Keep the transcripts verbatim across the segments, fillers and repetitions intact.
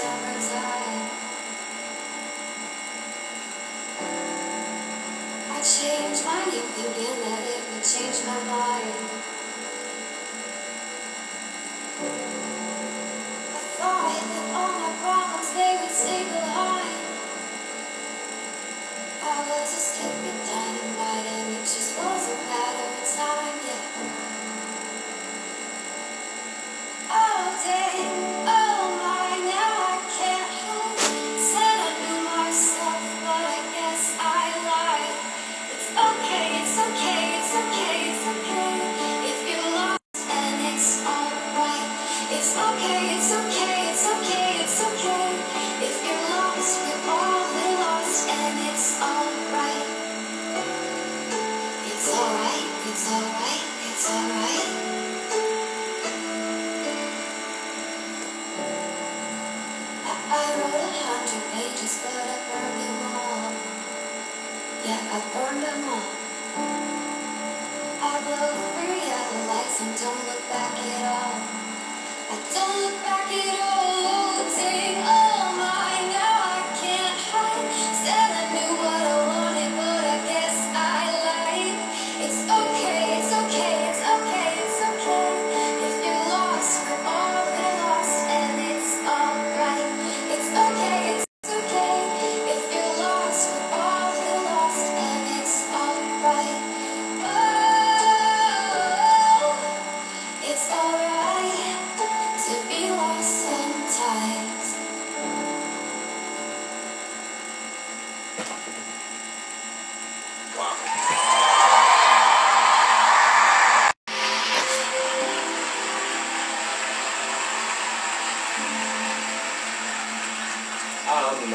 summertime. I changed my name thinking that it would change my mind. I thought that all my problems, they would stay behind. I was a stupid dynamite and it just was a matter of time, yeah. Oh dang, oh my, now I can't hide. Said I knew myself, but I guess I lied. It's okay, it's okay, it's okay, it's okay. If you're lost and it's alright. It's okay, it's okay, it's okay, it's okay. If you're lost, we're all lost and it's alright. It's alright, it's alright, it's alright. I wrote a hundred pages, but I burned them all. Yeah, I burned them all. I blow through yellow lights and don't look back at all. I don't look back at all. Dang, oh my, now I can't hide. Said I knew what I wanted, but I guess I lied. It's okay, it's okay, it's okay, it's okay. If you're lost, we're all lost, and it's alright. It's okay, it's okay. If you're lost, we're all lost, and it's alright. Oh, it's alright to be lost sometimes. Um,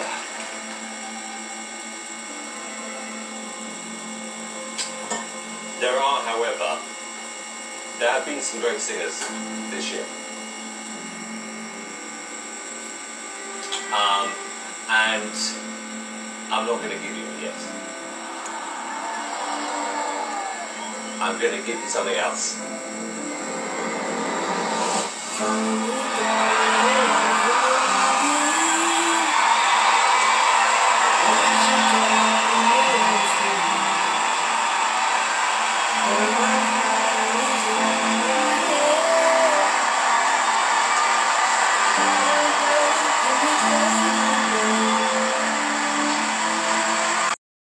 there are, however, there have been some great singers this year. Um, and I'm not going to give you a yes. I'm going to give you something else. From